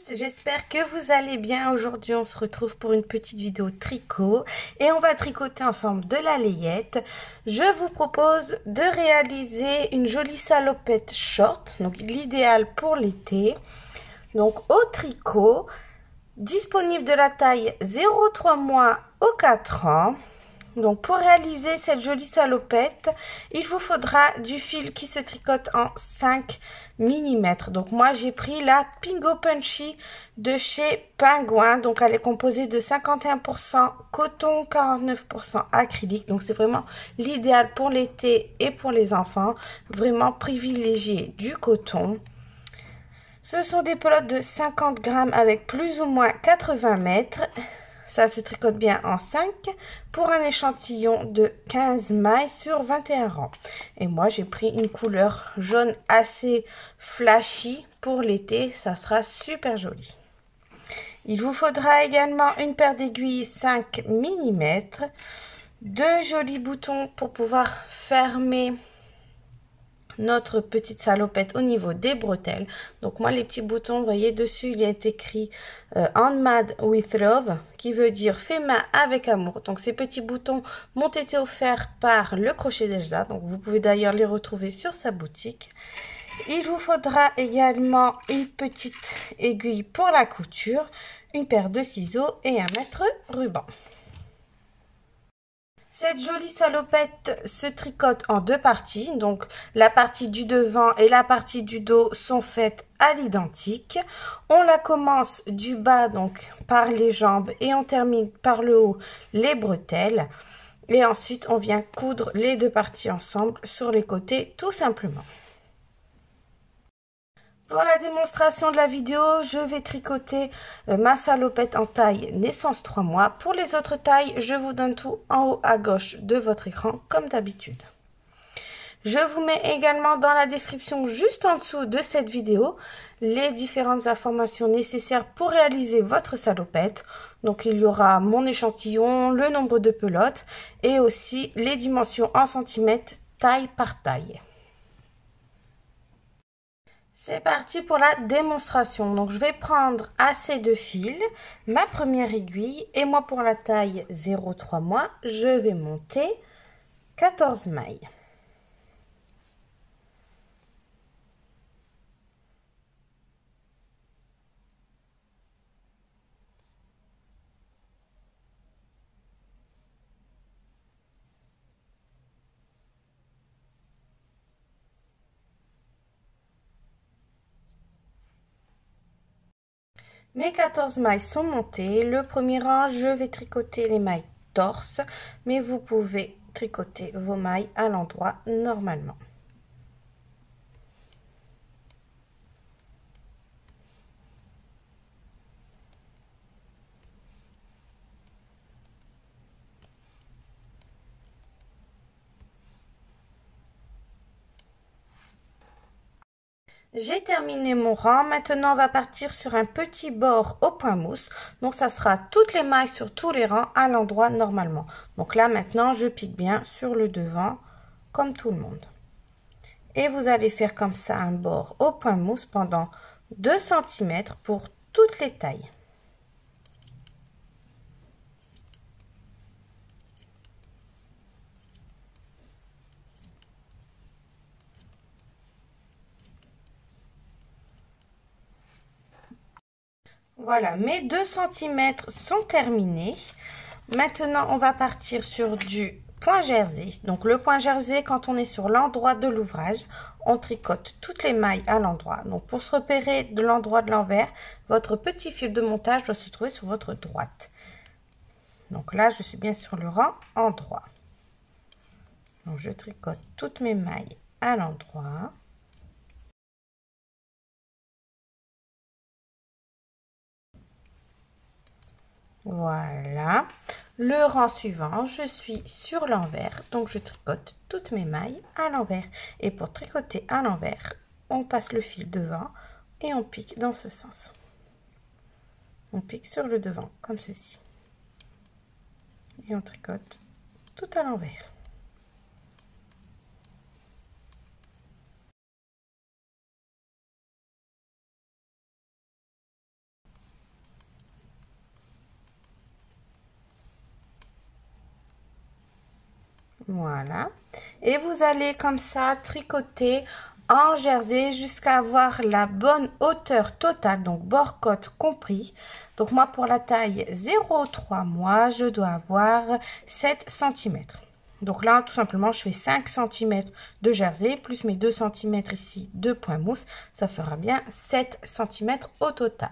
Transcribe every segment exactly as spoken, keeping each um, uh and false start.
j'espère que vous allez bien. Aujourd'hui on se retrouve pour une petite vidéo tricot et on va tricoter ensemble de la layette. Je vous propose de réaliser une jolie salopette short, donc l'idéal pour l'été. Donc au tricot, disponible de la taille zéro virgule trois mois au quatre ans. Donc pour réaliser cette jolie salopette, il vous faudra du fil qui se tricote en cinq millimètres. Donc moi j'ai pris la Pingo Punchy de chez Penguin. Donc elle est composée de cinquante et un pour cent coton, quarante-neuf pour cent acrylique. Donc c'est vraiment l'idéal pour l'été et pour les enfants. Vraiment privilégier du coton. Ce sont des pelotes de cinquante grammes avec plus ou moins quatre-vingts mètres. Ça se tricote bien en cinq pour un échantillon de quinze mailles sur vingt et un rangs. Et moi, j'ai pris une couleur jaune assez flashy pour l'été. Ça sera super joli. Il vous faudra également une paire d'aiguilles cinq millimètres, deux jolis boutons pour pouvoir fermer notre petite salopette au niveau des bretelles. Donc moi les petits boutons, vous voyez dessus il est écrit euh, Handmade with Love, qui veut dire fait main avec amour. Donc ces petits boutons m'ont été offerts par le crochet d'Elsa, donc vous pouvez d'ailleurs les retrouver sur sa boutique. Il vous faudra également une petite aiguille pour la couture, une paire de ciseaux et un mètre ruban. Cette jolie salopette se tricote en deux parties, donc la partie du devant et la partie du dos sont faites à l'identique. On la commence du bas, donc par les jambes, et on termine par le haut les bretelles. Et ensuite on vient coudre les deux parties ensemble sur les côtés tout simplement. Pour la démonstration de la vidéo, je vais tricoter ma salopette en taille naissance trois mois. Pour les autres tailles, je vous donne tout en haut à gauche de votre écran, comme d'habitude. Je vous mets également dans la description, juste en dessous de cette vidéo, les différentes informations nécessaires pour réaliser votre salopette. Donc, il y aura mon échantillon, le nombre de pelotes et aussi les dimensions en centimètres, taille par taille. C'est parti pour la démonstration. Donc je vais prendre assez de fil, ma première aiguille, et moi pour la taille zéro virgule trois mois, je vais monter quatorze mailles. Mes quatorze mailles sont montées. Le premier rang, je vais tricoter les mailles torse, mais vous pouvez tricoter vos mailles à l'endroit normalement. J'ai terminé mon rang. Maintenant, on va partir sur un petit bord au point mousse. Donc, ça sera toutes les mailles sur tous les rangs à l'endroit normalement. Donc là, maintenant, je pique bien sur le devant comme tout le monde. Et vous allez faire comme ça un bord au point mousse pendant deux centimètres pour toutes les tailles. Voilà, mes deux centimètres sont terminés. Maintenant, on va partir sur du point jersey. Donc, le point jersey, quand on est sur l'endroit de l'ouvrage, on tricote toutes les mailles à l'endroit. Donc, pour se repérer de l'endroit de l'envers, votre petit fil de montage doit se trouver sur votre droite. Donc là, je suis bien sur le rang endroit. Donc, je tricote toutes mes mailles à l'endroit. Voilà, le rang suivant, je suis sur l'envers, donc je tricote toutes mes mailles à l'envers. Et pour tricoter à l'envers, on passe le fil devant et on pique dans ce sens. On pique sur le devant, comme ceci. Et on tricote tout à l'envers. Voilà. Et vous allez comme ça tricoter en jersey jusqu'à avoir la bonne hauteur totale, donc bord-côte compris. Donc moi pour la taille zéro virgule trois mois, je dois avoir sept centimètres. Donc là tout simplement je fais cinq centimètres de jersey plus mes deux centimètres ici de point mousse, ça fera bien sept centimètres au total.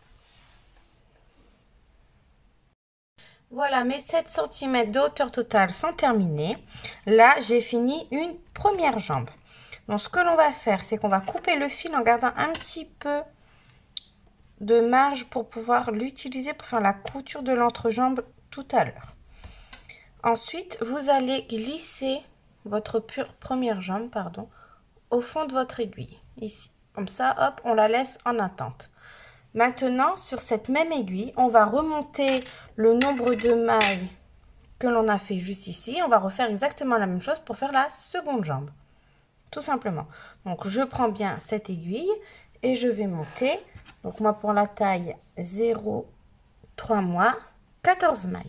Voilà, mes sept centimètres de hauteur totale sont terminés. Là, j'ai fini une première jambe. Donc, ce que l'on va faire, c'est qu'on va couper le fil en gardant un petit peu de marge pour pouvoir l'utiliser pour faire la couture de l'entrejambe tout à l'heure. Ensuite, vous allez glisser votre pure première jambe, pardon, au fond de votre aiguille, ici. Comme ça, hop, on la laisse en attente. Maintenant, sur cette même aiguille, on va remonter le nombre de mailles que l'on a fait juste ici. On va refaire exactement la même chose pour faire la seconde jambe. Tout simplement. Donc, je prends bien cette aiguille et je vais monter. Donc, moi, pour la taille zéro virgule trois mois, quatorze mailles.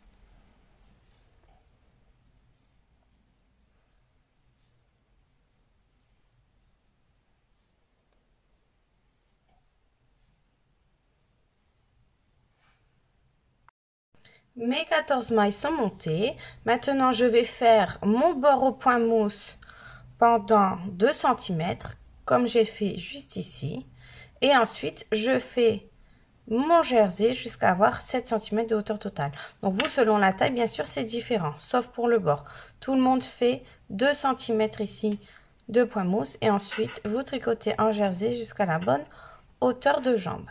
Mes quatorze mailles sont montées. Maintenant, je vais faire mon bord au point mousse pendant deux centimètres, comme j'ai fait juste ici. Et ensuite, je fais mon jersey jusqu'à avoir sept centimètres de hauteur totale. Donc, vous, selon la taille, bien sûr, c'est différent, sauf pour le bord. Tout le monde fait deux centimètres ici de point mousse. Et ensuite, vous tricotez en jersey jusqu'à la bonne hauteur de jambe.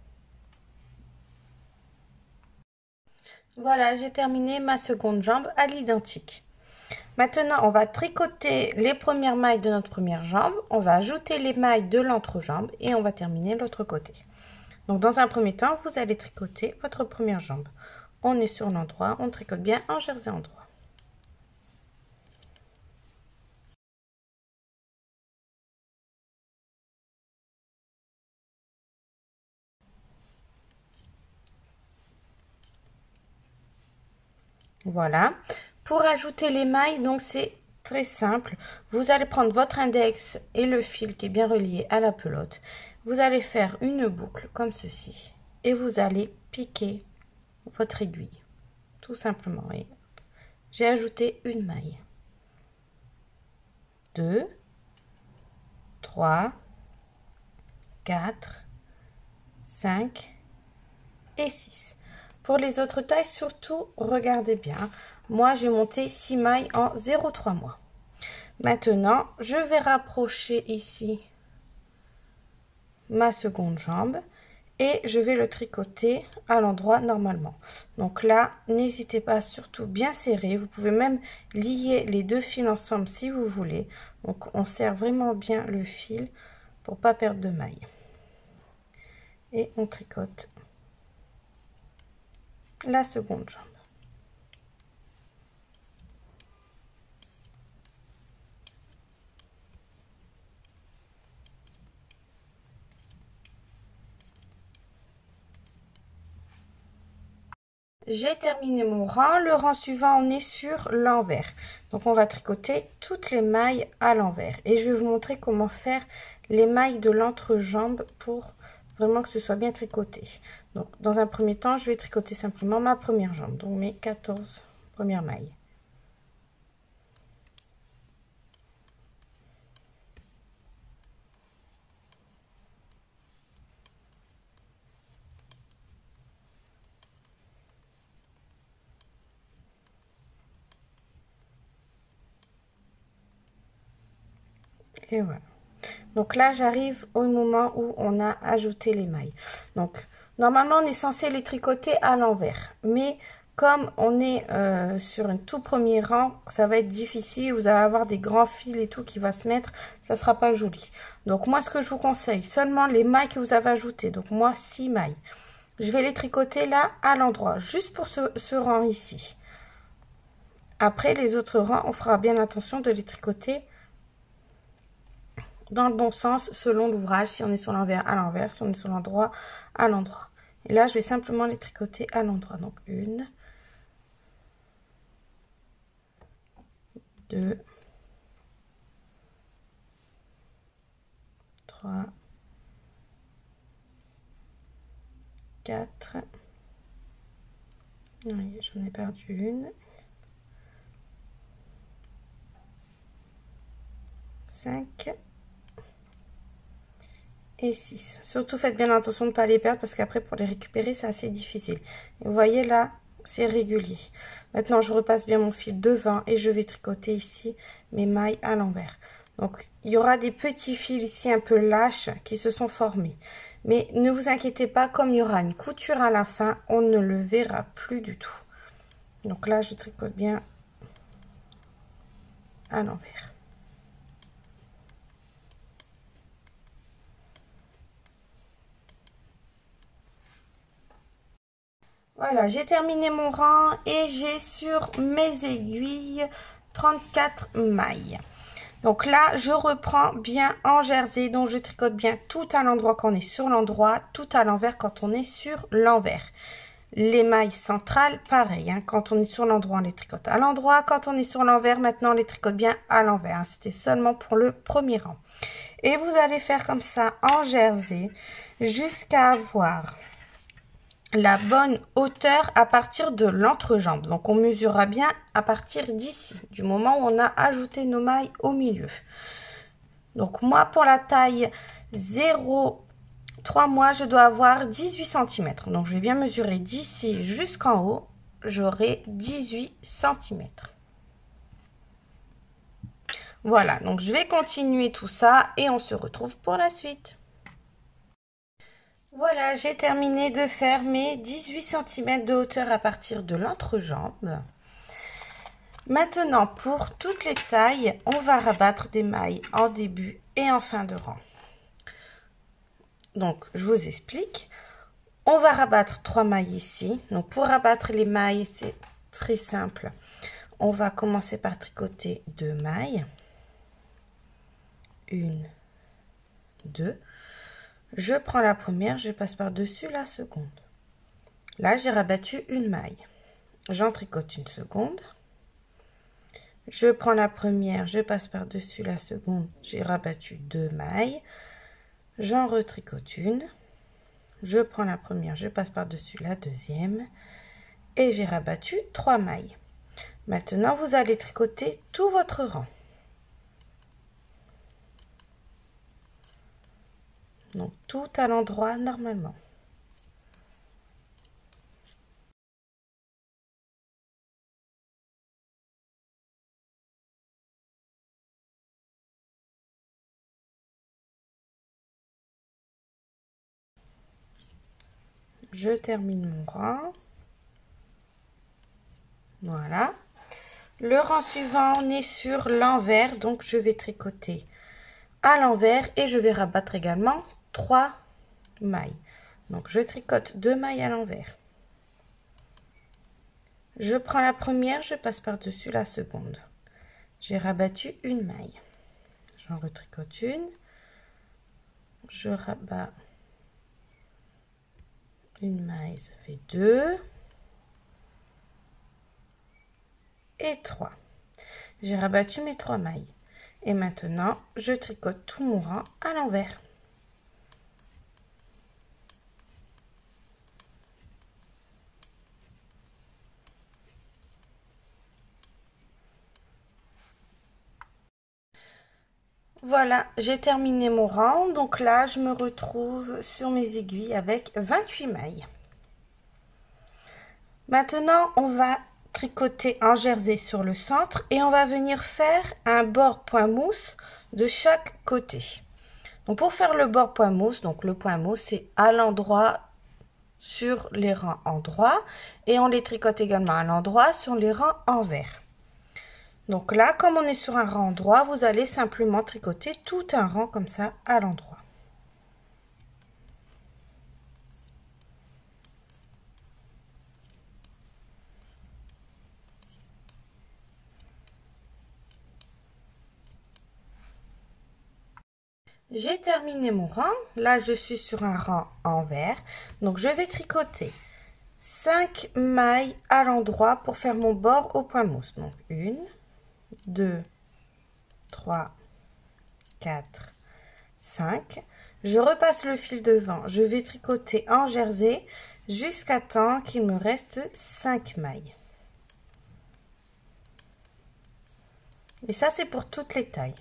Voilà, j'ai terminé ma seconde jambe à l'identique. Maintenant, on va tricoter les premières mailles de notre première jambe. On va ajouter les mailles de l'entrejambe et on va terminer l'autre côté. Donc, dans un premier temps, vous allez tricoter votre première jambe. On est sur l'endroit, on tricote bien en jersey endroit. Voilà. Pour ajouter les mailles, donc c'est très simple. Vous allez prendre votre index et le fil qui est bien relié à la pelote. Vous allez faire une boucle comme ceci et vous allez piquer votre aiguille. Tout simplement. Et j'ai ajouté une maille. deux, trois, quatre, cinq et six. Pour les autres tailles, surtout, regardez bien. Moi, j'ai monté six mailles en zéro virgule trois mois. Maintenant, je vais rapprocher ici ma seconde jambe et je vais le tricoter à l'endroit normalement. Donc là, n'hésitez pas à surtout bien serrer. Vous pouvez même lier les deux fils ensemble si vous voulez. Donc, on serre vraiment bien le fil pour pas perdre de mailles. Et on tricote la seconde jambe. J'ai terminé mon rang. Le rang suivant, on est sur l'envers. Donc, on va tricoter toutes les mailles à l'envers. Et je vais vous montrer comment faire les mailles de l'entrejambe pour vraiment que ce soit bien tricoté. Donc, dans un premier temps, je vais tricoter simplement ma première jambe. Donc, mes quatorze premières mailles. Et voilà. Donc là, j'arrive au moment où on a ajouté les mailles. Donc, normalement, on est censé les tricoter à l'envers. Mais comme on est euh, sur un tout premier rang, ça va être difficile. Vous allez avoir des grands fils et tout qui va se mettre. Ça sera pas joli. Donc, moi, ce que je vous conseille, seulement les mailles que vous avez ajoutées. Donc, moi, six mailles. Je vais les tricoter là, à l'endroit. Juste pour ce, ce rang ici. Après, les autres rangs, on fera bien attention de les tricoter dans le bon sens selon l'ouvrage, si on est sur l'envers à l'envers, si on est sur l'endroit à l'endroit. Et là, je vais simplement les tricoter à l'endroit. Donc, une, deux, trois, quatre, oui, j'en ai perdu une, cinq et six. Surtout faites bien attention de ne pas les perdre parce qu'après pour les récupérer c'est assez difficile. Et vous voyez là, c'est régulier. Maintenant je repasse bien mon fil devant et je vais tricoter ici mes mailles à l'envers. Donc il y aura des petits fils ici un peu lâches qui se sont formés. Mais ne vous inquiétez pas, comme il y aura une couture à la fin, on ne le verra plus du tout. Donc là je tricote bien à l'envers. Voilà, j'ai terminé mon rang et j'ai sur mes aiguilles trente-quatre mailles. Donc là, je reprends bien en jersey, donc je tricote bien tout à l'endroit quand on est sur l'endroit, tout à l'envers quand on est sur l'envers. Les mailles centrales, pareil, hein, quand on est sur l'endroit, on les tricote à l'endroit, quand on est sur l'envers, maintenant on les tricote bien à l'envers. Hein. C'était seulement pour le premier rang. Et vous allez faire comme ça en jersey jusqu'à avoir la bonne hauteur à partir de l'entrejambe. Donc on mesurera bien à partir d'ici, du moment où on a ajouté nos mailles au milieu. Donc moi pour la taille zéro trois mois, je dois avoir dix-huit centimètres. Donc je vais bien mesurer d'ici jusqu'en haut, j'aurai dix-huit centimètres. Voilà, donc je vais continuer tout ça et on se retrouve pour la suite. Voilà, j'ai terminé de faire mes dix-huit centimètres de hauteur à partir de l'entrejambe. Maintenant, pour toutes les tailles, on va rabattre des mailles en début et en fin de rang. Donc, je vous explique. On va rabattre trois mailles ici. Donc, pour rabattre les mailles, c'est très simple. On va commencer par tricoter deux mailles. Une, deux. Je prends la première, je passe par-dessus la seconde. Là, j'ai rabattu une maille. J'en tricote une seconde. Je prends la première, je passe par-dessus la seconde. J'ai rabattu deux mailles. J'en retricote une. Je prends la première, je passe par-dessus la deuxième. Et j'ai rabattu trois mailles. Maintenant, vous allez tricoter tout votre rang. Donc, tout à l'endroit normalement. Je termine mon rang. Voilà. Le rang suivant, on est sur l'envers. Donc, je vais tricoter à l'envers et je vais rabattre également trois mailles. Donc, je tricote deux mailles à l'envers. Je prends la première, je passe par-dessus la seconde. J'ai rabattu une maille. J'en retricote une. Je rabats une maille, ça fait deux. Et trois. J'ai rabattu mes trois mailles. Et maintenant, je tricote tout mon rang à l'envers. Voilà, j'ai terminé mon rang. Donc là, je me retrouve sur mes aiguilles avec vingt-huit mailles. Maintenant, on va tricoter un jersey sur le centre et on va venir faire un bord point mousse de chaque côté. Donc pour faire le bord point mousse, donc le point mousse c'est à l'endroit sur les rangs en droit et on les tricote également à l'endroit sur les rangs envers. Donc là, comme on est sur un rang droit, vous allez simplement tricoter tout un rang comme ça à l'endroit. J'ai terminé mon rang. Là, je suis sur un rang envers. Donc, je vais tricoter cinq mailles à l'endroit pour faire mon bord au point mousse. Donc, une, deux, trois, quatre, cinq. Je repasse le fil devant. Je vais tricoter en jersey jusqu'à temps qu'il me reste cinq mailles. Et ça, c'est pour toutes les tailles.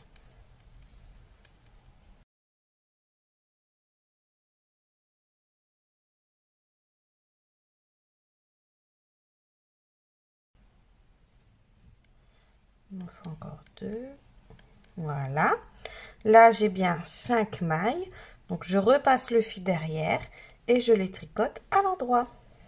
Il en faut encore deux. Voilà. Là, j'ai bien cinq mailles. Donc, je repasse le fil derrière et je les tricote à l'endroit.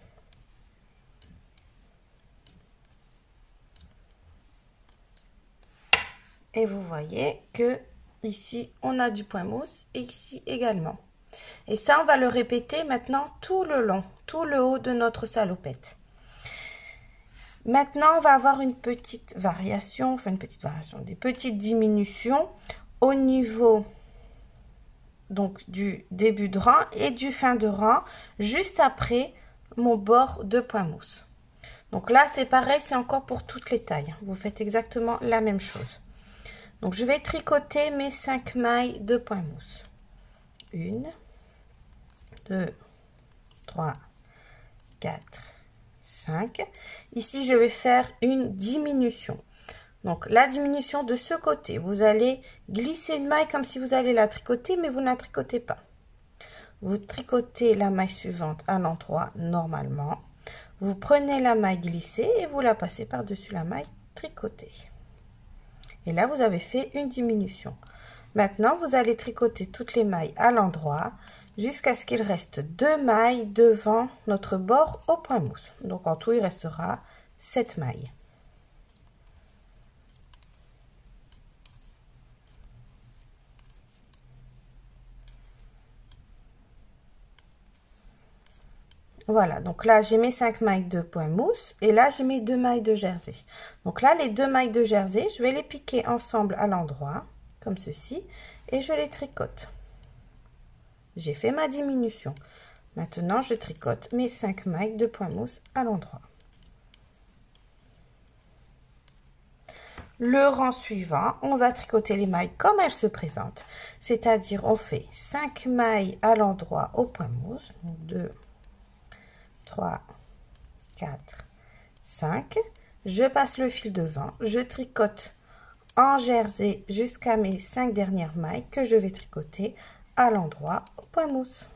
Et vous voyez que ici, on a du point mousse et ici également. Et ça, on va le répéter maintenant tout le long, tout le haut de notre salopette. Maintenant, on va avoir une petite variation, enfin une petite variation, des petites diminutions au niveau donc du début de rang et du fin de rang, juste après mon bord de point mousse. Donc là, c'est pareil, c'est encore pour toutes les tailles. Vous faites exactement la même chose. Donc, je vais tricoter mes cinq mailles de point mousse. Une, deux, trois, quatre, cinq. Ici, je vais faire une diminution. Donc, la diminution de ce côté, vous allez glisser une maille comme si vous allez la tricoter, mais vous ne la tricotez pas. Vous tricotez la maille suivante à l'endroit normalement. Vous prenez la maille glissée et vous la passez par-dessus la maille tricotée. Et là, vous avez fait une diminution. Maintenant, vous allez tricoter toutes les mailles à l'endroit jusqu'à ce qu'il reste deux mailles devant notre bord au point mousse. Donc, en tout, il restera sept mailles. Voilà, donc là, j'ai mes cinq mailles de point mousse et là, j'ai mes deux mailles de jersey. Donc là, les deux mailles de jersey, je vais les piquer ensemble à l'endroit, comme ceci, et je les tricote. J'ai fait ma diminution. Maintenant, je tricote mes cinq mailles de point mousse à l'endroit. Le rang suivant, on va tricoter les mailles comme elles se présentent, c'est-à-dire on fait cinq mailles à l'endroit au point mousse, donc deux, trois, quatre, cinq. Je passe le fil devant, je tricote en jersey jusqu'à mes cinq dernières mailles que je vais tricoter à l'endroit au point mousse.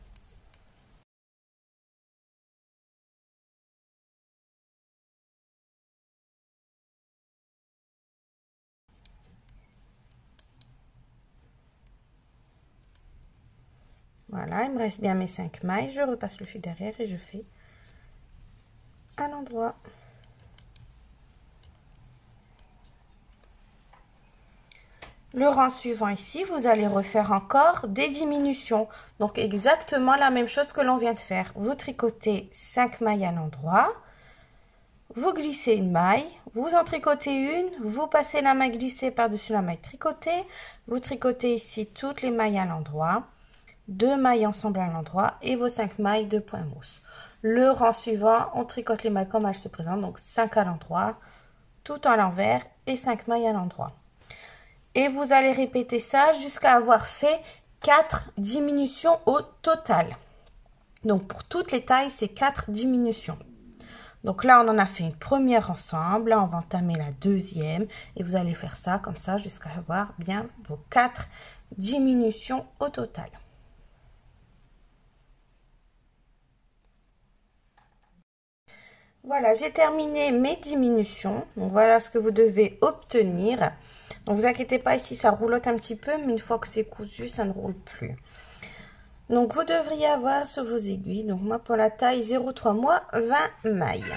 Voilà, il me reste bien mes cinq mailles, je repasse le fil derrière et je fais à l'endroit. Le rang suivant ici, vous allez refaire encore des diminutions. Donc exactement la même chose que l'on vient de faire. Vous tricotez cinq mailles à l'endroit, vous glissez une maille, vous en tricotez une, vous passez la maille glissée par-dessus la maille tricotée, vous tricotez ici toutes les mailles à l'endroit, deux mailles ensemble à l'endroit et vos cinq mailles de point mousse. Le rang suivant, on tricote les mailles comme elles se présentent, donc cinq à l'endroit, tout à l'envers et cinq mailles à l'endroit. Et vous allez répéter ça jusqu'à avoir fait quatre diminutions au total. Donc pour toutes les tailles, c'est quatre diminutions. Donc là, on en a fait une première ensemble. Là, on va entamer la deuxième. Et vous allez faire ça comme ça jusqu'à avoir bien vos quatre diminutions au total. Voilà, j'ai terminé mes diminutions. Donc voilà ce que vous devez obtenir. Donc vous inquiétez pas, ici ça roulotte un petit peu, mais une fois que c'est cousu, ça ne roule plus. Donc vous devriez avoir sur vos aiguilles, donc moi pour la taille zéro virgule trois mois, vingt mailles.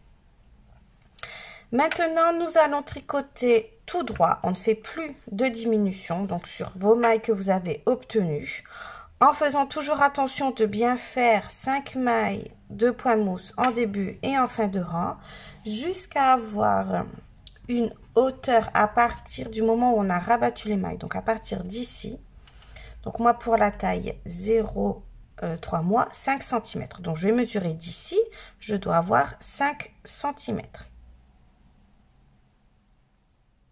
Maintenant, nous allons tricoter tout droit. On ne fait plus de diminution, donc sur vos mailles que vous avez obtenues. En faisant toujours attention de bien faire cinq mailles de point mousse en début et en fin de rang, jusqu'à avoir une hauteur à partir du moment où on a rabattu les mailles, donc à partir d'ici. Donc moi pour la taille zéro virgule trois mois, cinq centimètres. Donc je vais mesurer d'ici, je dois avoir cinq centimètres.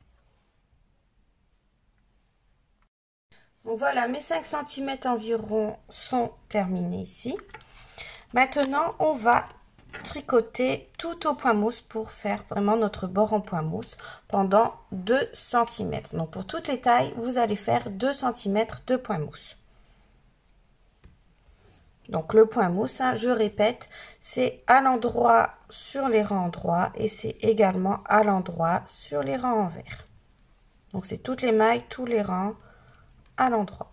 Donc voilà, mes cinq centimètres environ sont terminés ici. Maintenant, on va tricoter tout au point mousse pour faire vraiment notre bord en point mousse pendant deux centimètres. Donc pour toutes les tailles, vous allez faire deux centimètres de point mousse. Donc le point mousse, hein, je répète, c'est à l'endroit sur les rangs droits et c'est également à l'endroit sur les rangs envers. Donc c'est toutes les mailles, tous les rangs à l'endroit.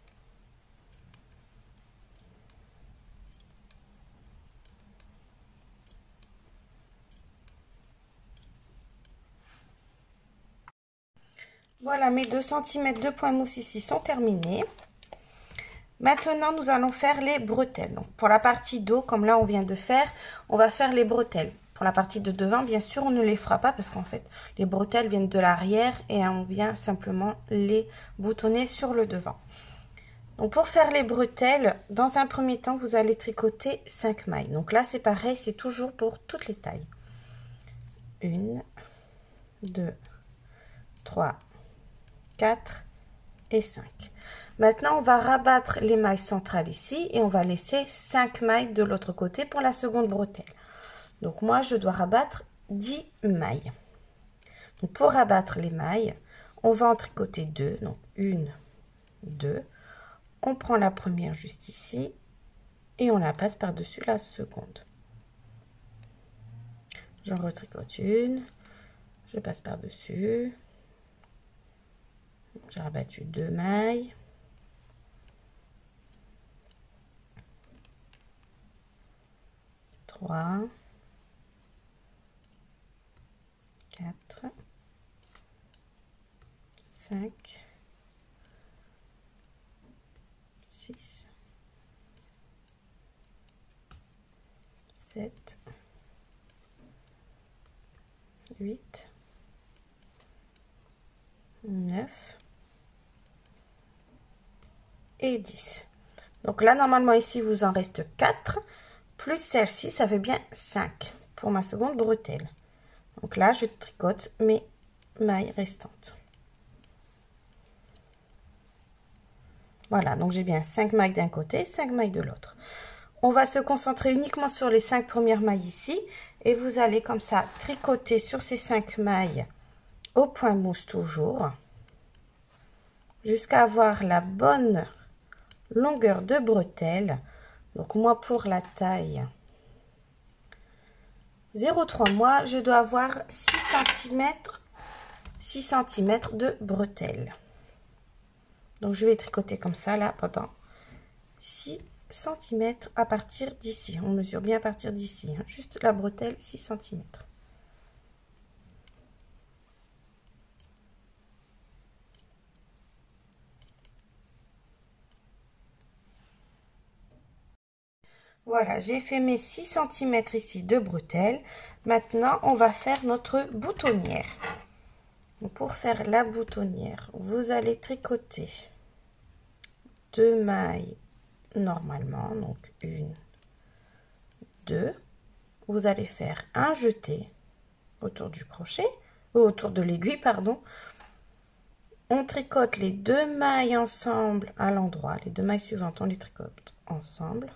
Voilà, mes deux centimètres de point mousse ici sont terminés. Maintenant, nous allons faire les bretelles. Donc, pour la partie dos, comme là on vient de faire, on va faire les bretelles. Pour la partie de devant, bien sûr, on ne les fera pas parce qu'en fait, les bretelles viennent de l'arrière et on vient simplement les boutonner sur le devant. Donc, pour faire les bretelles, dans un premier temps, vous allez tricoter cinq mailles. Donc là, c'est pareil, c'est toujours pour toutes les tailles. une, deux, trois, quatre et cinq. Maintenant, on va rabattre les mailles centrales ici et on va laisser cinq mailles de l'autre côté pour la seconde bretelle. Donc moi, je dois rabattre dix mailles. Donc pour rabattre les mailles, on va en tricoter deux. Donc une, deux. On prend la première juste ici et on la passe par-dessus la seconde. J'en retricote une. Je passe par-dessus. J'ai rabattu deux mailles. trois, quatre, cinq, six, sept, huit, neuf et dix. Donc là, normalement, ici, vous en reste quatre. Plus celle-ci, ça fait bien cinq pour ma seconde bretelle. Donc là, je tricote mes mailles restantes. Voilà, donc j'ai bien cinq mailles d'un côté, cinq mailles de l'autre. On va se concentrer uniquement sur les cinq premières mailles ici. Et vous allez comme ça tricoter sur ces cinq mailles au point mousse toujours. Jusqu'à avoir la bonne longueur de bretelle. Donc moi pour la taille zéro virgule trois, moi je dois avoir six centimètres, six centimètres de bretelle. Donc je vais tricoter comme ça là pendant six centimètres à partir d'ici. On mesure bien à partir d'ici, hein. Juste la bretelle six centimètres. Voilà, j'ai fait mes six centimètres ici de bretelle. Maintenant, on va faire notre boutonnière. Donc, pour faire la boutonnière, vous allez tricoter deux mailles normalement. Donc, une, deux. Vous allez faire un jeté autour du crochet, ou autour de l'aiguille, pardon. On tricote les deux mailles ensemble à l'endroit. Les deux mailles suivantes, on les tricote ensemble.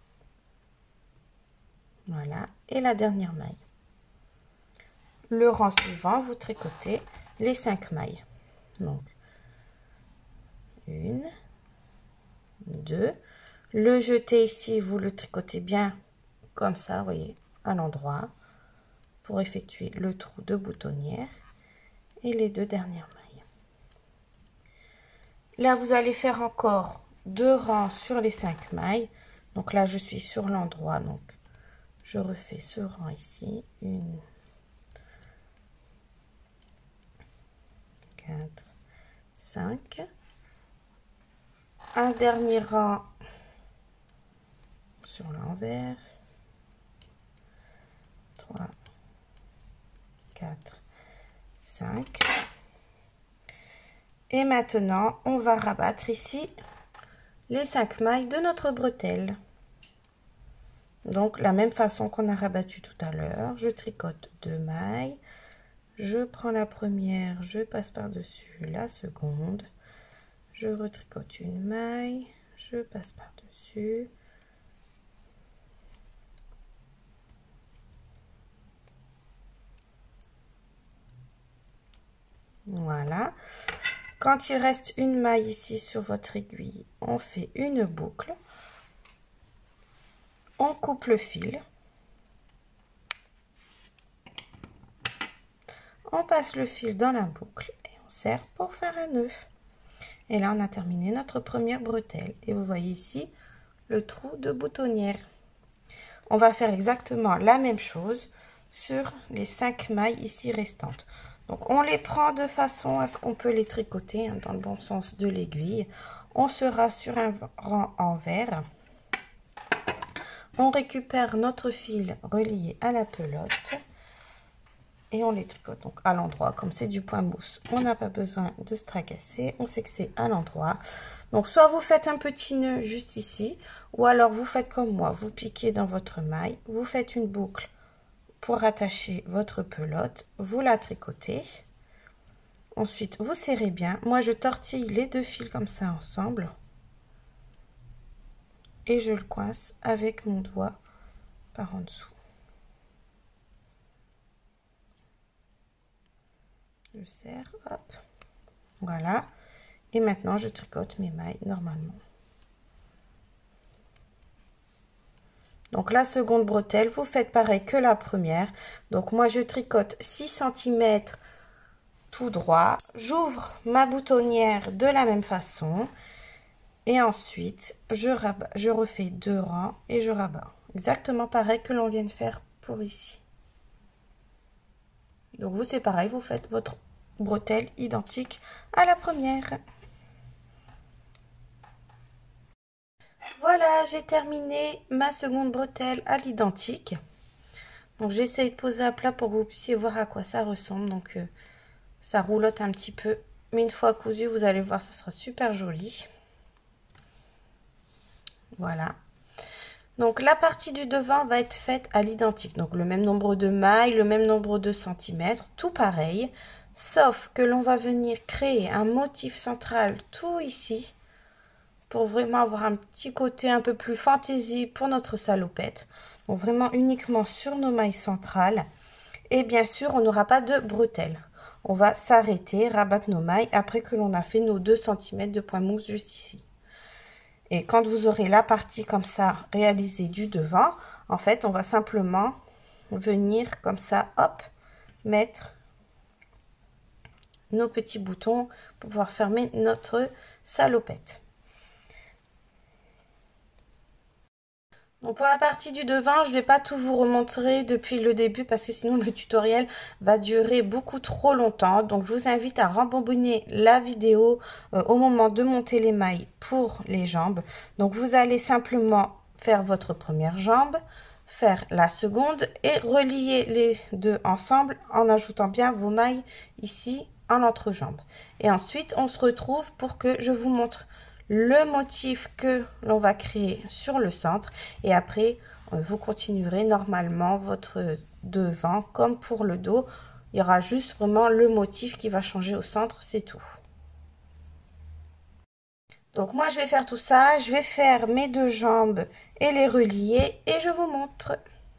Voilà, et la dernière maille. Le rang suivant, vous tricotez les cinq mailles. Donc, une, deux. Le jeté ici, vous le tricotez bien comme ça, vous voyez, à l'endroit, pour effectuer le trou de boutonnière. Et les deux dernières mailles. Là, vous allez faire encore deux rangs sur les cinq mailles. Donc là, je suis sur l'endroit, donc je refais ce rang ici, une, quatre, cinq, un dernier rang sur l'envers, trois, quatre, cinq, et maintenant on va rabattre ici les cinq mailles de notre bretelle. Donc la même façon qu'on a rabattu tout à l'heure, je tricote deux mailles, je prends la première, je passe par dessus la seconde, je retricote une maille, je passe par-dessus. Voilà. Quand il reste une maille ici sur votre aiguille, on fait une boucle. On coupe le fil. On passe le fil dans la boucle et on serre pour faire un nœud. Et là, on a terminé notre première bretelle. Et vous voyez ici le trou de boutonnière. On va faire exactement la même chose sur les cinq mailles ici restantes. Donc, on les prend de façon à ce qu'on peut les tricoter hein, dans le bon sens de l'aiguille. On sera sur un rang envers. On récupère notre fil relié à la pelote. Et on les tricote donc à l'endroit, comme c'est du point mousse, on n'a pas besoin de se tracasser, on sait que c'est à l'endroit. Donc soit vous faites un petit nœud juste ici, ou alors vous faites comme moi, vous piquez dans votre maille, vous faites une boucle pour attacher votre pelote, vous la tricotez. Ensuite vous serrez bien, moi je tortille les deux fils comme ça ensemble. Et je le coince avec mon doigt par en dessous. Je serre, hop, voilà. Et maintenant, je tricote mes mailles normalement. Donc, la seconde bretelle, vous faites pareil que la première. Donc, moi, je tricote six centimètres tout droit. J'ouvre ma boutonnière de la même façon. Et ensuite, je, rabats, je refais deux rangs et je rabats. Exactement pareil que l'on vient de faire pour ici. Donc vous c'est pareil, vous faites votre bretelle identique à la première. Voilà, j'ai terminé ma seconde bretelle à l'identique. Donc j'essaie de poser à plat pour que vous puissiez voir à quoi ça ressemble. Donc euh, ça roulotte un petit peu, mais une fois cousu, vous allez voir, ça sera super joli. Voilà. Donc la partie du devant va être faite à l'identique, donc le même nombre de mailles, le même nombre de centimètres, tout pareil, sauf que l'on va venir créer un motif central tout ici, pour vraiment avoir un petit côté un peu plus fantaisie pour notre salopette, donc vraiment uniquement sur nos mailles centrales, et bien sûr on n'aura pas de bretelles, on va s'arrêter, rabattre nos mailles après que l'on a fait nos deux centimètres de point mousse juste ici. Et quand vous aurez la partie comme ça réalisée du devant, en fait, on va simplement venir comme ça, hop, mettre nos petits boutons pour pouvoir fermer notre salopette. Donc pour la partie du devant, je ne vais pas tout vous remontrer depuis le début parce que sinon le tutoriel va durer beaucoup trop longtemps. Donc je vous invite à rembobiner la vidéo euh, au moment de monter les mailles pour les jambes. Donc vous allez simplement faire votre première jambe, faire la seconde et relier les deux ensemble en ajoutant bien vos mailles ici en l'entrejambe. Et ensuite on se retrouve pour que je vous montre le motif que l'on va créer sur le centre et après vous continuerez normalement votre devant comme pour le dos. Il y aura juste vraiment le motif qui va changer au centre, c'est tout. Donc moi je vais faire tout ça, je vais faire mes deux jambes et les relier et je vous montre.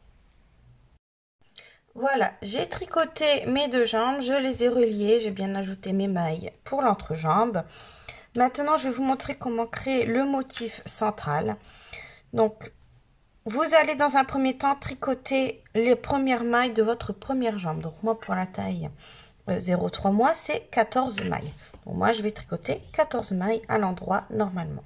Voilà, j'ai tricoté mes deux jambes, je les ai reliées, j'ai bien ajouté mes mailles pour l'entrejambe. Maintenant, je vais vous montrer comment créer le motif central. Donc, vous allez dans un premier temps tricoter les premières mailles de votre première jambe. Donc, moi, pour la taille euh, zéro virgule trois mois, c'est quatorze mailles. Donc, moi, je vais tricoter quatorze mailles à l'endroit normalement.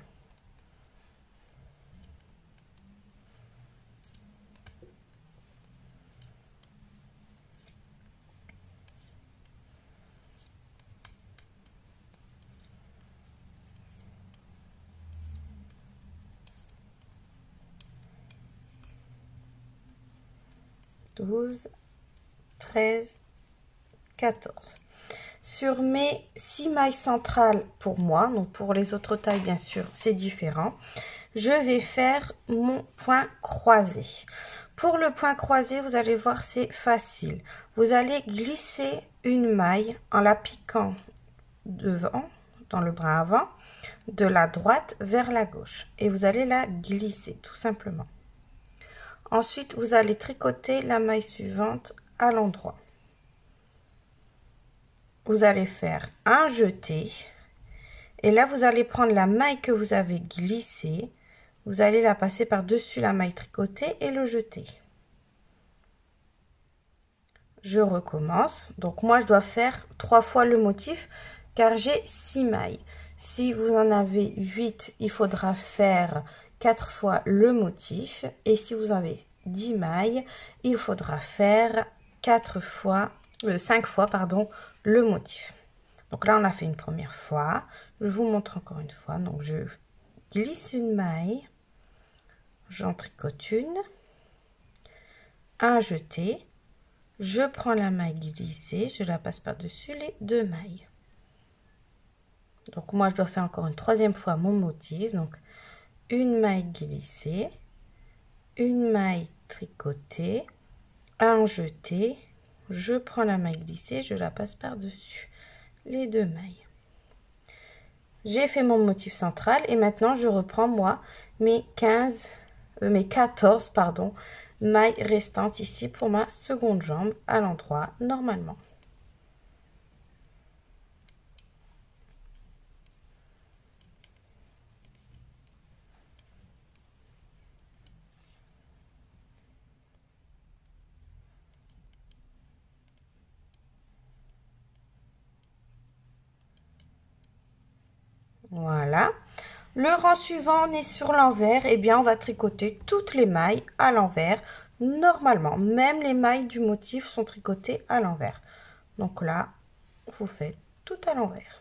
douze, treize, quatorze. Sur mes six mailles centrales pour moi, donc pour les autres tailles bien sûr c'est différent, je vais faire mon point croisé. Pour le point croisé, vous allez voir c'est facile. Vous allez glisser une maille en la piquant devant, dans le bras avant, de la droite vers la gauche. Et vous allez la glisser, tout simplement. Ensuite, vous allez tricoter la maille suivante à l'endroit. Vous allez faire un jeté. Et là, vous allez prendre la maille que vous avez glissée. Vous allez la passer par-dessus la maille tricotée et le jeter. Je recommence. Donc, moi, je dois faire trois fois le motif car j'ai six mailles. Si vous en avez huit, il faudra faire quatre fois le motif. Et si vous avez dix mailles, il faudra faire quatre fois, euh, cinq fois, pardon, le motif. Donc là, on a fait une première fois. Je vous montre encore une fois. Donc, je glisse une maille. J'en tricote une. Un jeté. Je prends la maille glissée. Je la passe par-dessus les deux mailles. Donc, moi, je dois faire encore une troisième fois mon motif. Donc, une maille glissée. Une maille tricotée. Un jeté. Je prends la maille glissée. Je la passe par-dessus les deux mailles. J'ai fait mon motif central et maintenant je reprends moi mes quinze euh, mes quatorze pardon mailles restantes ici pour ma seconde jambe à l'endroit normalement. Voilà. Le rang suivant, on est sur l'envers. Et eh bien, on va tricoter toutes les mailles à l'envers. Normalement, même les mailles du motif sont tricotées à l'envers. Donc là, vous faites tout à l'envers.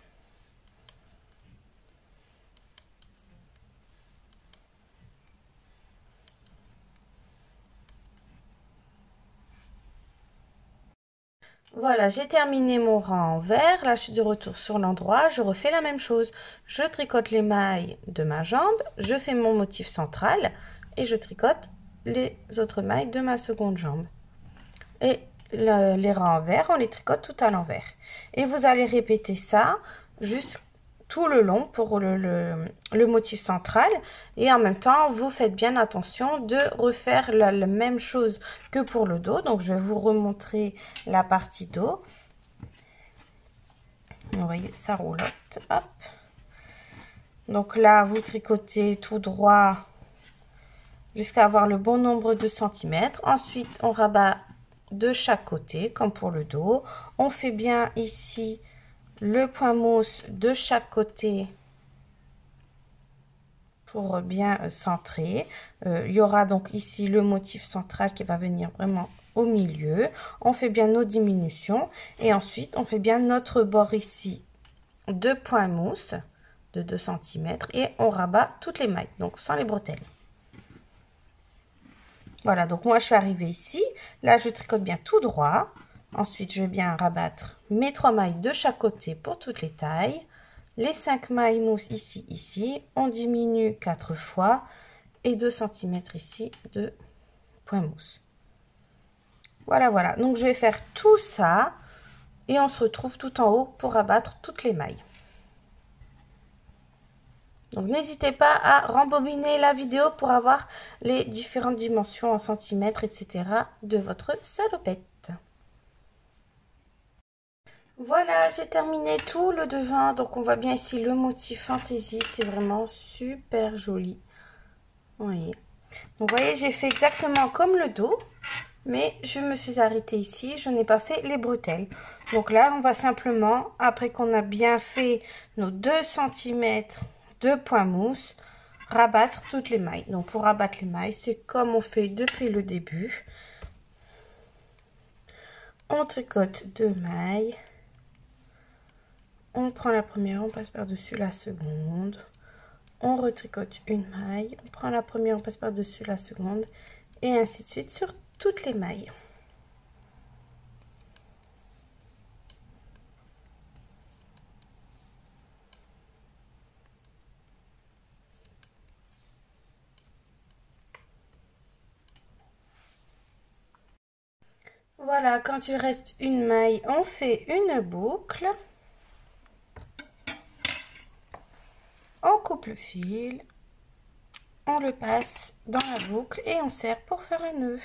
Voilà, j'ai terminé mon rang envers. Là, je suis de retour sur l'endroit. Je refais la même chose. Je tricote les mailles de ma jambe. Je fais mon motif central. Et je tricote les autres mailles de ma seconde jambe. Et le, les rangs envers, on les tricote tout à l'envers. Et vous allez répéter ça jusqu'à tout le long pour le, le, le motif central. Et en même temps, vous faites bien attention de refaire la, la même chose que pour le dos. Donc, je vais vous remontrer la partie dos. Vous voyez, ça roulotte. Hop. Donc là, vous tricotez tout droit jusqu'à avoir le bon nombre de centimètres. Ensuite, on rabat de chaque côté, comme pour le dos. On fait bien ici le point mousse de chaque côté pour bien centrer. Euh, il y aura donc ici le motif central qui va venir vraiment au milieu. On fait bien nos diminutions et ensuite on fait bien notre bord ici de point mousse de deux centimètres et on rabat toutes les mailles, donc sans les bretelles. Voilà, donc moi je suis arrivée ici. Là, je tricote bien tout droit. Ensuite, je vais bien rabattre mes trois mailles de chaque côté pour toutes les tailles. Les cinq mailles mousse ici, ici. On diminue quatre fois. Et deux centimètres ici de point mousse. Voilà, voilà. Donc, je vais faire tout ça. Et on se retrouve tout en haut pour rabattre toutes les mailles. Donc, n'hésitez pas à rembobiner la vidéo pour avoir les différentes dimensions en centimètres, et cetera de votre salopette. Voilà, j'ai terminé tout le devant. Donc, on voit bien ici le motif fantaisie. C'est vraiment super joli. Vous voyez. Donc, vous voyez, j'ai fait exactement comme le dos. Mais je me suis arrêtée ici. Je n'ai pas fait les bretelles. Donc là, on va simplement, après qu'on a bien fait nos deux centimètres de point mousse, rabattre toutes les mailles. Donc, pour rabattre les mailles, c'est comme on fait depuis le début. On tricote deux mailles. On prend la première, on passe par-dessus la seconde. On retricote une maille. On prend la première, on passe par-dessus la seconde. Et ainsi de suite sur toutes les mailles. Voilà, quand il reste une maille, on fait une boucle. On coupe le fil, on le passe dans la boucle et on serre pour faire un nœud.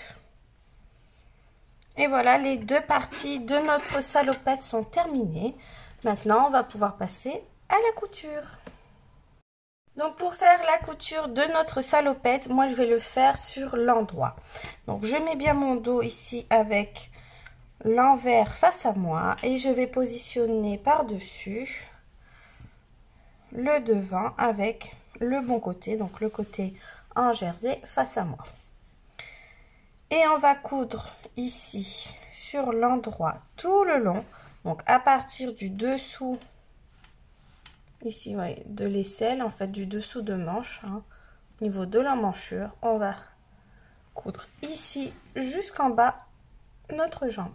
Et voilà, les deux parties de notre salopette sont terminées. Maintenant, on va pouvoir passer à la couture. Donc pour faire la couture de notre salopette, moi je vais le faire sur l'endroit. Donc je mets bien mon dos ici avec l'envers face à moi et je vais positionner par-dessus le devant avec le bon côté, donc le côté en jersey face à moi. Et on va coudre ici sur l'endroit tout le long, donc à partir du dessous ici, ouais, de l'aisselle, en fait du dessous de manche, hein, au niveau de l'emmanchure, on va coudre ici jusqu'en bas notre jambe.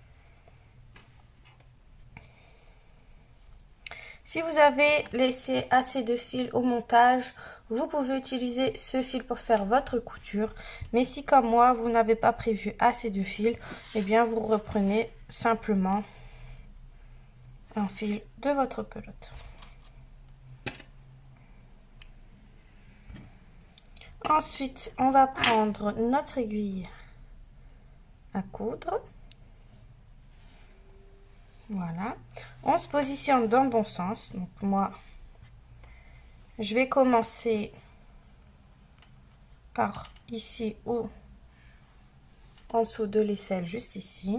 Si vous avez laissé assez de fil au montage, vous pouvez utiliser ce fil pour faire votre couture. Mais si comme moi, vous n'avez pas prévu assez de fil, eh bien vous reprenez simplement un fil de votre pelote. Ensuite, on va prendre notre aiguille à coudre. Voilà. On se positionne dans le bon sens. Donc moi, je vais commencer par ici ou en dessous de l'aisselle, juste ici.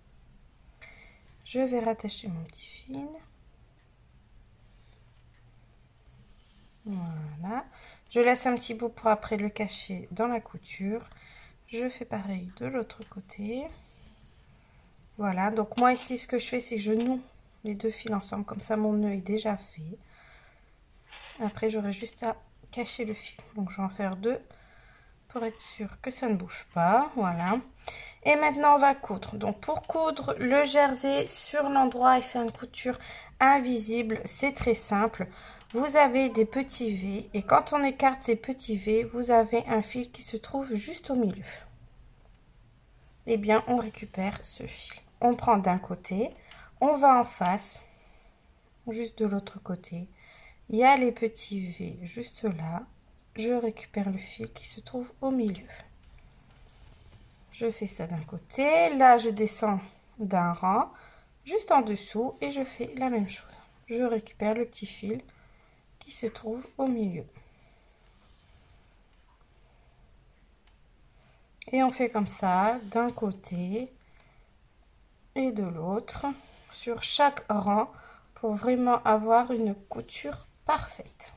Je vais rattacher mon petit fil. Voilà. Je laisse un petit bout pour après le cacher dans la couture. Je fais pareil de l'autre côté. Voilà. Donc moi ici, ce que je fais, c'est que je noue les deux fils ensemble. Comme ça, mon nœud est déjà fait. Après, j'aurai juste à cacher le fil. Donc, je vais en faire deux pour être sûr que ça ne bouge pas. Voilà. Et maintenant, on va coudre. Donc, pour coudre le jersey sur l'endroit et faire une couture invisible, c'est très simple. Vous avez des petits V et quand on écarte ces petits V, vous avez un fil qui se trouve juste au milieu. Eh bien, on récupère ce fil. On prend d'un côté, on va en face, juste de l'autre côté. Il y a les petits V juste là. Je récupère le fil qui se trouve au milieu. Je fais ça d'un côté. Là, je descends d'un rang juste en dessous et je fais la même chose. Je récupère le petit fil qui se trouve au milieu. Et on fait comme ça d'un côté et de l'autre sur chaque rang pour vraiment avoir une couture parfaite.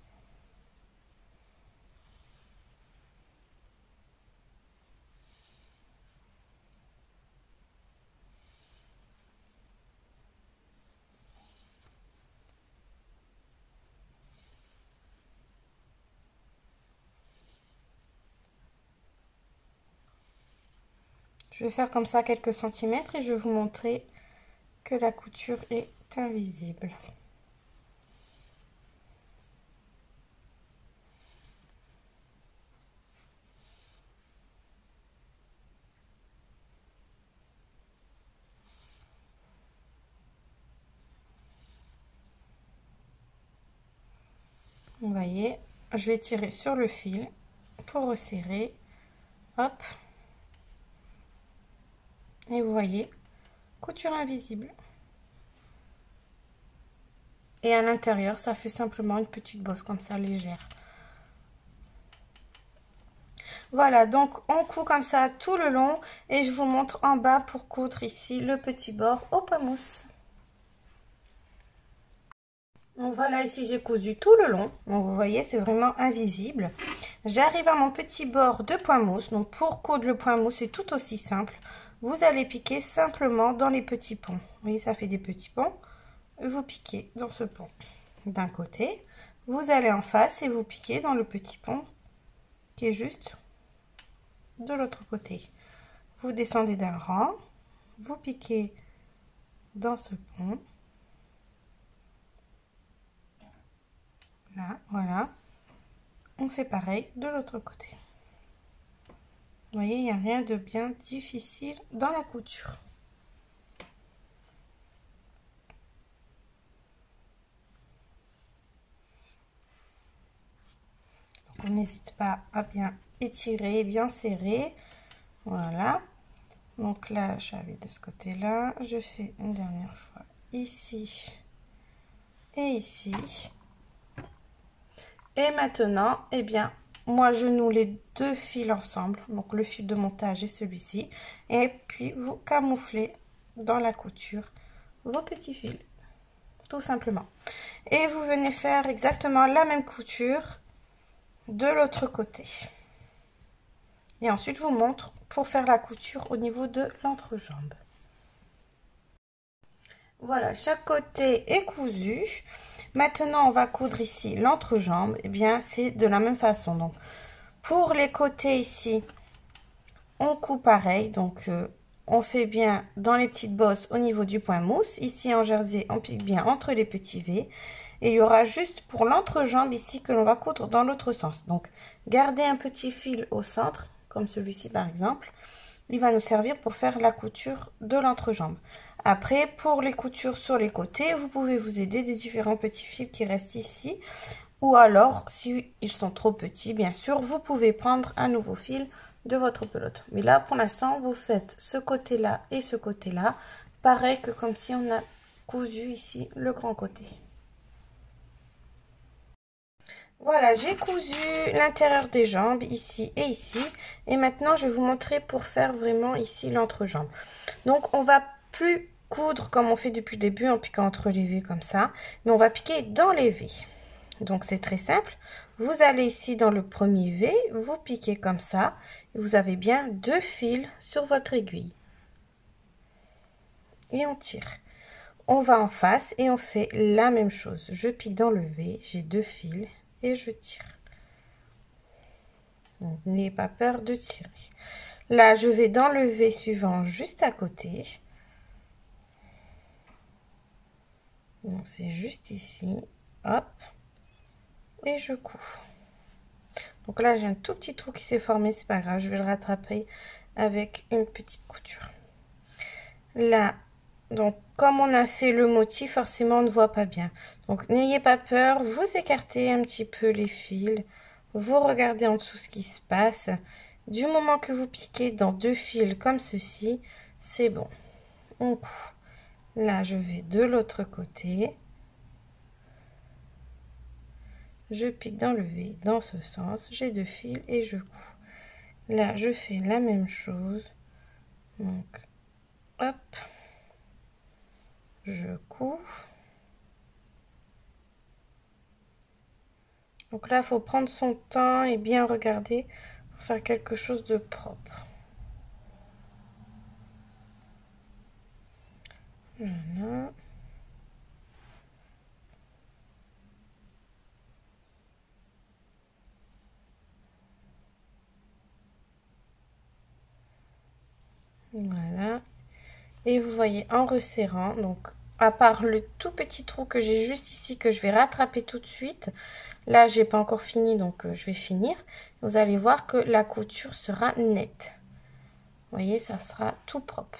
Je vais faire comme ça quelques centimètres et je vais vous montrer que la couture est invisible. Vous voyez, je vais tirer sur le fil pour resserrer. Hop. Et vous voyez, couture invisible. Et à l'intérieur, ça fait simplement une petite bosse comme ça, légère. Voilà, donc on coud comme ça tout le long. Et je vous montre en bas pour coudre ici le petit bord au point mousse. Donc voilà, ici j'ai cousu tout le long. Donc vous voyez, c'est vraiment invisible. J'arrive à mon petit bord de point mousse. Donc pour coudre le point mousse, c'est tout aussi simple. Vous allez piquer simplement dans les petits ponts. Vous voyez, ça fait des petits ponts. Vous piquez dans ce pont d'un côté. Vous allez en face et vous piquez dans le petit pont qui est juste de l'autre côté. Vous descendez d'un rang. Vous piquez dans ce pont. Là, voilà. On fait pareil de l'autre côté. Vous voyez, il n'y a rien de bien difficile dans la couture. n'hésite pas à bien étirer, bien serrer. Voilà. Donc là, j'avais de ce côté-là. Je fais une dernière fois ici et ici. Et maintenant, eh bien, moi, je noue les deux fils ensemble. Donc, le fil de montage et celui-ci. Et puis, vous camouflez dans la couture vos petits fils. Tout simplement. Et vous venez faire exactement la même couture de l'autre côté. Et ensuite, je vous montre pour faire la couture au niveau de l'entrejambe. Voilà, chaque côté est cousu. Maintenant, on va coudre ici l'entrejambe. Et eh bien, c'est de la même façon. Donc, pour les côtés ici, on coupe pareil. Donc, euh, on fait bien dans les petites bosses au niveau du point mousse. Ici, en jersey, on pique bien entre les petits V. Et il y aura juste pour l'entrejambe ici que l'on va coudre dans l'autre sens. Donc, gardez un petit fil au centre, comme celui-ci par exemple. Il va nous servir pour faire la couture de l'entrejambe. Après, pour les coutures sur les côtés, vous pouvez vous aider des différents petits fils qui restent ici. Ou alors, si ils sont trop petits, bien sûr, vous pouvez prendre un nouveau fil de votre pelote. Mais là, pour l'instant, vous faites ce côté-là et ce côté-là. Pareil que comme si on a cousu ici le grand côté. Voilà, j'ai cousu l'intérieur des jambes ici et ici. Et maintenant, je vais vous montrer pour faire vraiment ici l'entrejambe. Donc, on va plus coudre comme on fait depuis le début en piquant entre les V comme ça. Mais on va piquer dans les V. Donc, c'est très simple. Vous allez ici dans le premier V, vous piquez comme ça. Et vous avez bien deux fils sur votre aiguille. Et on tire. On va en face et on fait la même chose. Je pique dans le V, j'ai deux fils. Et je tire. N'ayez pas peur de tirer. Là, je vais dans le V suivant juste à côté. Donc, c'est juste ici. Hop. Et je couds. Donc là, j'ai un tout petit trou qui s'est formé. C'est pas grave, je vais le rattraper avec une petite couture. Là, donc, comme on a fait le motif, forcément, on ne voit pas bien. Donc, n'ayez pas peur. Vous écartez un petit peu les fils. Vous regardez en dessous ce qui se passe. Du moment que vous piquez dans deux fils comme ceci, c'est bon. On coud. Là, je vais de l'autre côté. Je pique dans le V dans ce sens. J'ai deux fils et je couds. Là, je fais la même chose. Donc, hop. Je couds. Donc là, il faut prendre son temps et bien regarder pour faire quelque chose de propre. Voilà. Voilà. Et vous voyez, en resserrant, donc à part le tout petit trou que j'ai juste ici, que je vais rattraper tout de suite. Là, j'ai pas encore fini, donc euh, je vais finir. Vous allez voir que la couture sera nette. Vous voyez, ça sera tout propre.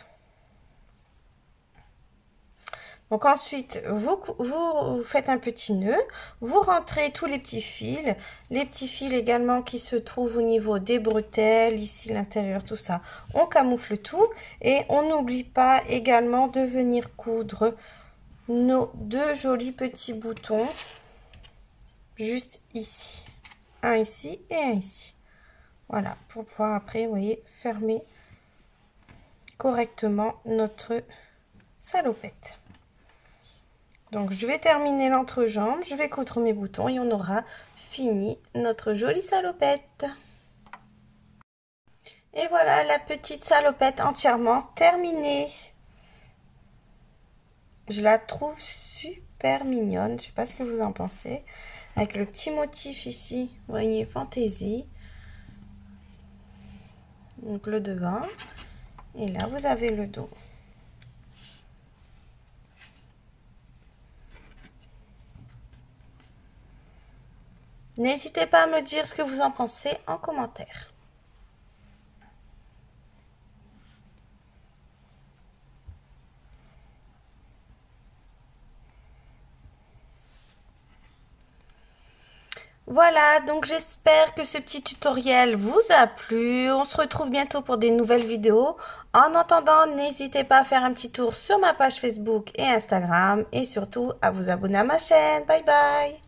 Donc ensuite, vous, vous faites un petit nœud, vous rentrez tous les petits fils, les petits fils également qui se trouvent au niveau des bretelles, ici l'intérieur, tout ça. On camoufle tout et on n'oublie pas également de venir coudre nos deux jolis petits boutons juste ici. Un ici et un ici. Voilà, pour pouvoir après, vous voyez, fermer correctement notre salopette. Donc, je vais terminer l'entrejambe, je vais coudre mes boutons et on aura fini notre jolie salopette. Et voilà la petite salopette entièrement terminée. Je la trouve super mignonne, je sais pas ce que vous en pensez. Avec le petit motif ici, vous voyez, fantaisie. Donc le devant. Et là, vous avez le dos. N'hésitez pas à me dire ce que vous en pensez en commentaire. Voilà, donc j'espère que ce petit tutoriel vous a plu. On se retrouve bientôt pour des nouvelles vidéos. En attendant, n'hésitez pas à faire un petit tour sur ma page Facebook et Instagram et surtout à vous abonner à ma chaîne. Bye bye!